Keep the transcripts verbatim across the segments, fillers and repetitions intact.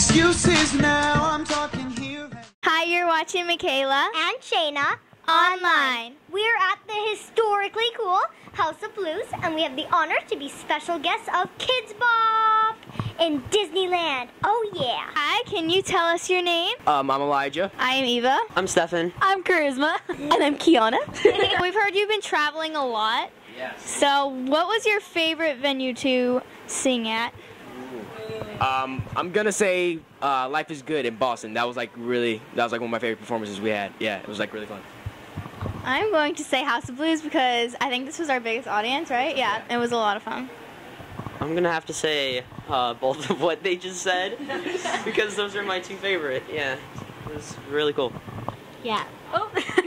excuses now, I'm talking here. Hi, you're watching Michaela and Shayna online. We're at the historically cool House of Blues, and we have the honor to be special guests of Kidz Bop in Disneyland. Oh yeah. Hi, can you tell us your name? Um, I'm Elijah. I am Eva. I'm Stefan. I'm Charisma. And I'm Kiana. We've heard you've been traveling a lot. Yes. So, what was your favorite venue to sing at? Um, I'm gonna say uh, Life is Good in Boston. That was like really, that was like one of my favorite performances we had. Yeah, it was like really fun. I'm going to say House of Blues because I think this was our biggest audience, right? Yeah, it was a lot of fun. I'm gonna have to say uh, both of what they just said because those are my two favorite. Yeah, it was really cool. Yeah. Oh.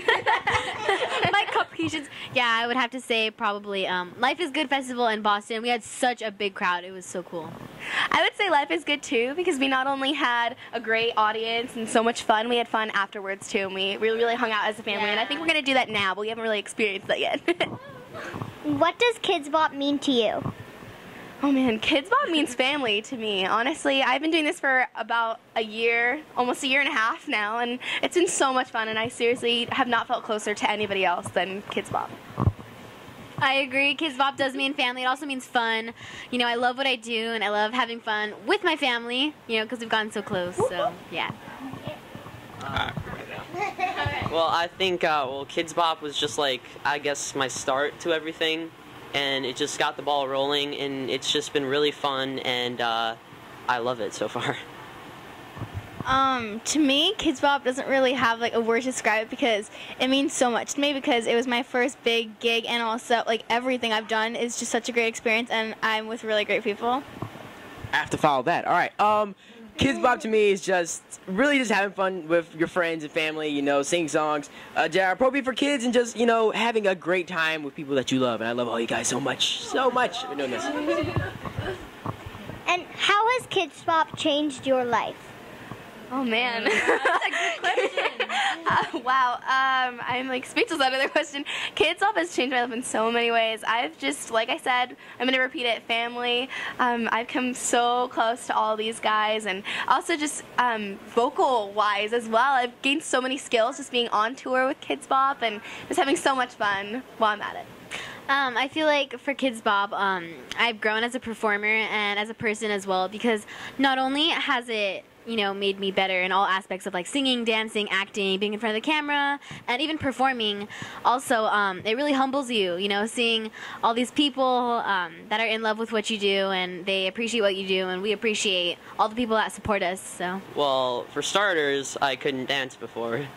My complications. Yeah, I would have to say probably um, Life is Good Festival in Boston. We had such a big crowd. It was so cool. I would say Life is Good too because we not only had a great audience and so much fun, we had fun afterwards too. And we really, really hung out as a family. Yeah. And I think we're going to do that now, but we haven't really experienced that yet. What does Kidz Bop mean to you? Oh man, Kidz Bop means family to me. Honestly, I've been doing this for about a year, almost a year and a half now, and it's been so much fun, and I seriously have not felt closer to anybody else than Kidz Bop. I agree. Kidz Bop does mean family. It also means fun. You know, I love what I do, and I love having fun with my family, you know, because we've gotten so close, so yeah. Uh, well, I think, uh, well, Kidz Bop was just like, I guess, my start to everything. And it just got the ball rolling, and it's just been really fun, and uh, I love it so far. Um, to me, Kidz Bop doesn't really have like a word to describe it because it means so much to me because it was my first big gig, and also like everything I've done is just such a great experience, and I'm with really great people. I have to follow that. All right. Um, Kidz Bop to me is just really just having fun with your friends and family, you know, singing songs uh, that are appropriate for kids and just, you know, having a great time with people that you love. And I love all you guys so much, so much for doing this. And how has Kidz Bop changed your life? Oh man, that's a good question. uh, wow, um, I'm like speechless under the question. Kidz Bop has changed my life in so many ways. I've just, like I said, I'm gonna repeat it. Family. Um, I've come so close to all these guys, and also just um, vocal-wise as well. I've gained so many skills just being on tour with Kidz Bop and just having so much fun while I'm at it. Um, I feel like for Kidz Bop, um, I've grown as a performer and as a person as well because not only has it you know, made me better in all aspects of like singing, dancing, acting, being in front of the camera, and even performing. Also, um, it really humbles you, you know, seeing all these people um, that are in love with what you do, and they appreciate what you do, and we appreciate all the people that support us. So. Well, for starters, I couldn't dance before.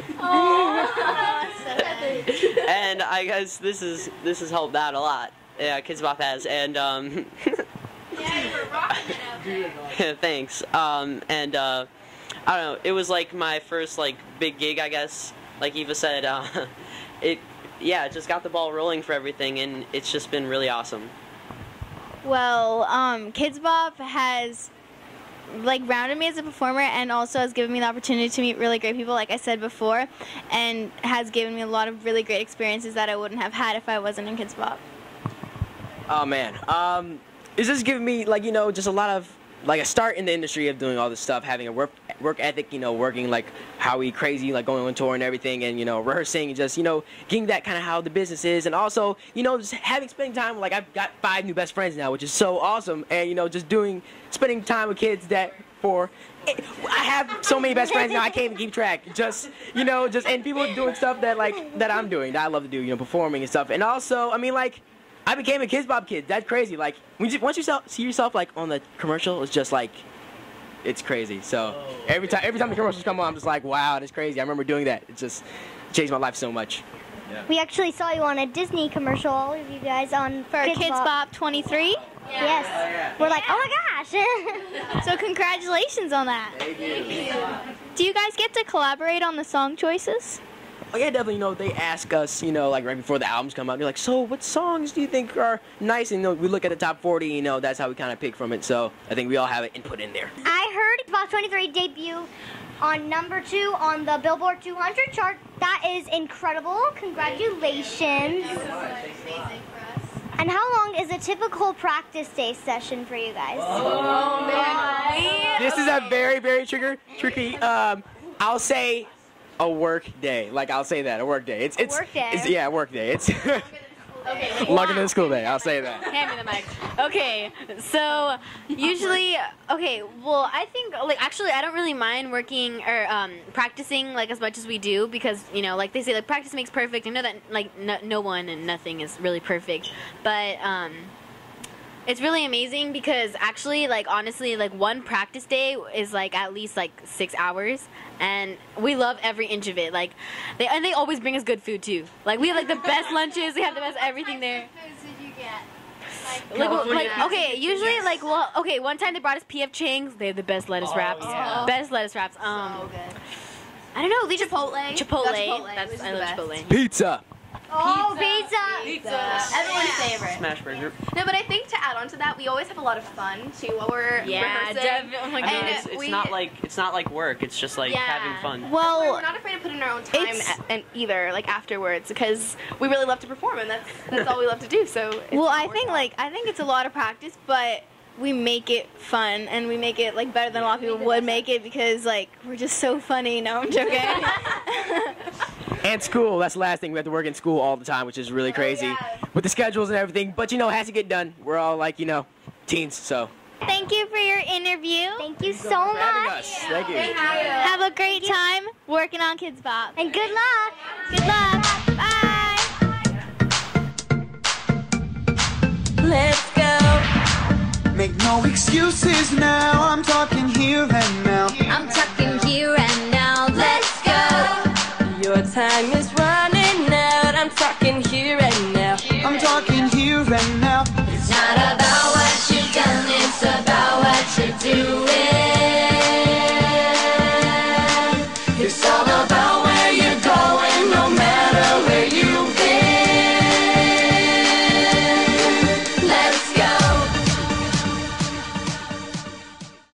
And I guess this is this has helped that a lot. Yeah, Kidz Bop has, and um. Yeah, you were rocking it out there. Thanks. Um, and uh, I don't know. It was like my first like big gig, I guess. Like Eva said, uh, it yeah, it just got the ball rolling for everything, and it's just been really awesome. Well, um, Kidz Bop has like rounded me as a performer, and also has given me the opportunity to meet really great people, like I said before, and has given me a lot of really great experiences that I wouldn't have had if I wasn't in Kidz Bop. Oh man. Um. It's just giving me, like, you know, just a lot of, like, a start in the industry of doing all this stuff, having a work work ethic, you know, working, like, how we crazy, like, going on tour and everything, and, you know, rehearsing, and just, you know, getting that kind of how the business is, and also, you know, just having, spending time, like, I've got five new best friends now, which is so awesome, and, you know, just doing, spending time with kids that, for, I have so many best friends now, I can't even keep track, just, you know, just, and people doing stuff that, like, that I'm doing, that I love to do, you know, performing and stuff, and also, I mean, like, I became a Kidz Bop kid. That's crazy. Like, when you, once you see yourself like on the commercial, it's just like, it's crazy. So every time, every time the commercials come on, I'm just like, wow, that's crazy. I remember doing that. It just changed my life so much. Yeah. We actually saw you on a Disney commercial, all of you guys, on for Kidz Bop twenty-three. Yeah. Yes. Oh, yeah. We're like, oh my gosh. So congratulations on that. Thank you. Do you guys get to collaborate on the song choices? Oh yeah, definitely. You know, they ask us, you know, like right before the albums come out. They're like, so what songs do you think are nice? And you know, we look at the top forty. You know, that's how we kind of pick from it. So I think we all have an input in there. I heard Kidz Bop twenty-three debut on number two on the Billboard two hundred chart. That is incredible. Congratulations. And how long is a typical practice day session for you guys? Oh, man. This is a very, very trigger, tricky. Um, I'll say a work day. Like I'll say that a work day. It's it's, work day. it's yeah, a work day. It's Okay, like, longer than a school day. I'll say that. hand me the mic. Okay, so usually, okay, well, I think like actually I don't really mind working or um, practicing like as much as we do because you know like they say like practice makes perfect. I know that like no, no one and nothing is really perfect, but um, it's really amazing because actually like honestly like one practice day is like at least like six hours. And we love every inch of it. Like, they and they always bring us good food too. Like we have like the best lunches. We have the best everything there. Like, well, like okay, usually like well, okay. One time they brought us P F Chang's. They have the best lettuce wraps. yeah. Best lettuce wraps. Um, So good. I don't know. They Chipotle. Just, Chipotle. Love Chipotle. That's Which is I the love best. Chipotle. Pizza. Oh, pizza! Everyone's favorite. Smash burger. No, but I think to add on to that, we always have a lot of fun too while we're Yeah, rehearsing. definitely. Oh my I God. mean, And it's, it's we- not like it's not like work. It's just like Yeah. having fun. We're, Well, we're not afraid to put in our own time It's- a- and either like afterwards because we really love to perform and that's that's all we love to do. So it's well, I more think fun. like I think it's a lot of practice, but we make it fun and we make it like better than a lot of people would make it because like we're just so funny. No, I'm joking. And school. That's the last thing. We have to work in school all the time, which is really crazy yeah. with the schedules and everything. But you know, it has to get done. We're all like you know, teens. So Thank you for your interview. Thank you so for having much. us. Thank you. Have a great time working on Kids Bop. And good luck. Good luck. Bye. Let's go. Make no excuses now. I'm talking here and now.